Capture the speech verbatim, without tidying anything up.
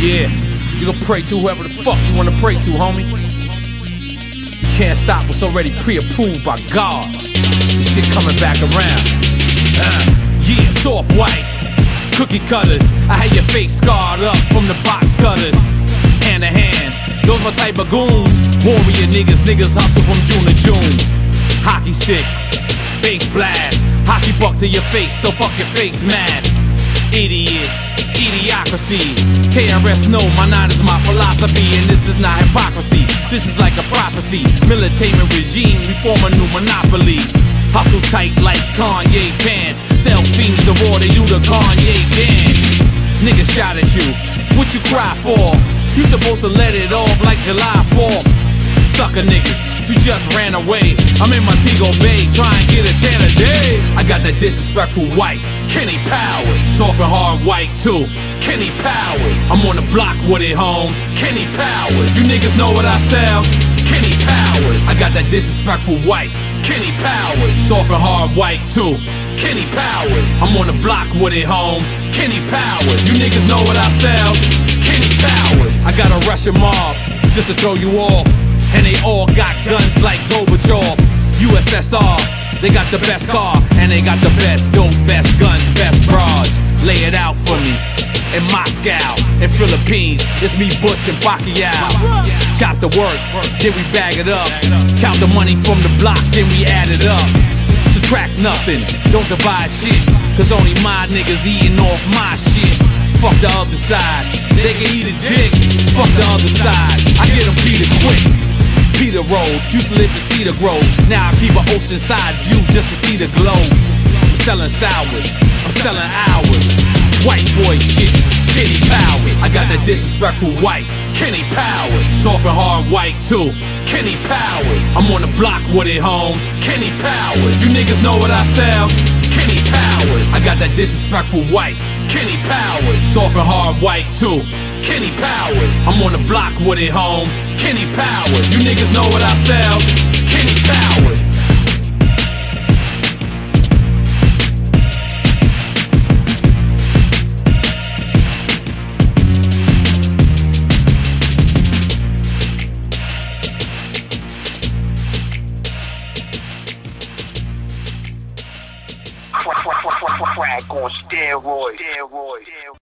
Yeah, you can pray to whoever the fuck you wanna pray to, homie. You can't stop what's already pre-approved by God. This shit coming back around. Uh, yeah, soft white, cookie cutters. I had your face scarred up from the box cutters. Hand to hand, those my type of goons. Warrior niggas, niggas hustle from June to June. Hockey stick, face blast, hockey buck to your face, so fuck your face mask. Idiots, idiocracy. K R S know my nine is my philosophy, and this is not hypocrisy. This is like a prophecy. Militatement regime, we form a new monopoly. Hustle tight like Kanye pants. Sell fiends the water, you the Kanye dance. Niggas shot at you, what you cry for? You supposed to let it off like July fourth. Sucker niggas, you just ran away. I'm in Montego Bay, trying to get a tan a day. I got that disrespectful white, Kenny Powers. Soft and hard white too, Kenny Powers. I'm on the block with it, Holmes, Kenny Powers. You niggas know what I sell, Kenny Powers. I got that disrespectful white, Kenny Powers. Soft and hard white too, Kenny Powers. I'm on the block with it, Holmes, Kenny Powers. You niggas know what I sell, Kenny Powers. I got a Russian mob just to throw you off, and they all got guns like Gorbachev. U S S R, they got the best car, and they got the best dope, best guns, best broads. Lay it out for me. In Moscow, in Philippines, it's me, Butch, and Pacquiao. Chop the work, then we bag it up. Count the money from the block, then we add it up. Subtract nothing, don't divide shit, cause only my niggas eating off my shit. Fuck the other side, they can eat a dick. Fuck the other side, I get them beat it quick. Peter Road, used to live in Cedar Grove. Now I keep an oceanside view just to see the globe. I'm selling sours, I'm selling hours. White boy shit, Kenny Powers. I got that disrespectful white, Kenny Powers. Soft and hard white too, Kenny Powers. I'm on the block with it, Holmes, Kenny Powers. You niggas know what I sell, Kenny Powers. I got that disrespectful white, Kenny Powers. Soft and hard white too, Kenny Powers. I'm on the block with it, Holmes, Kenny Powers. You niggas know what I sell, Kenny Powers. Crack on steroids.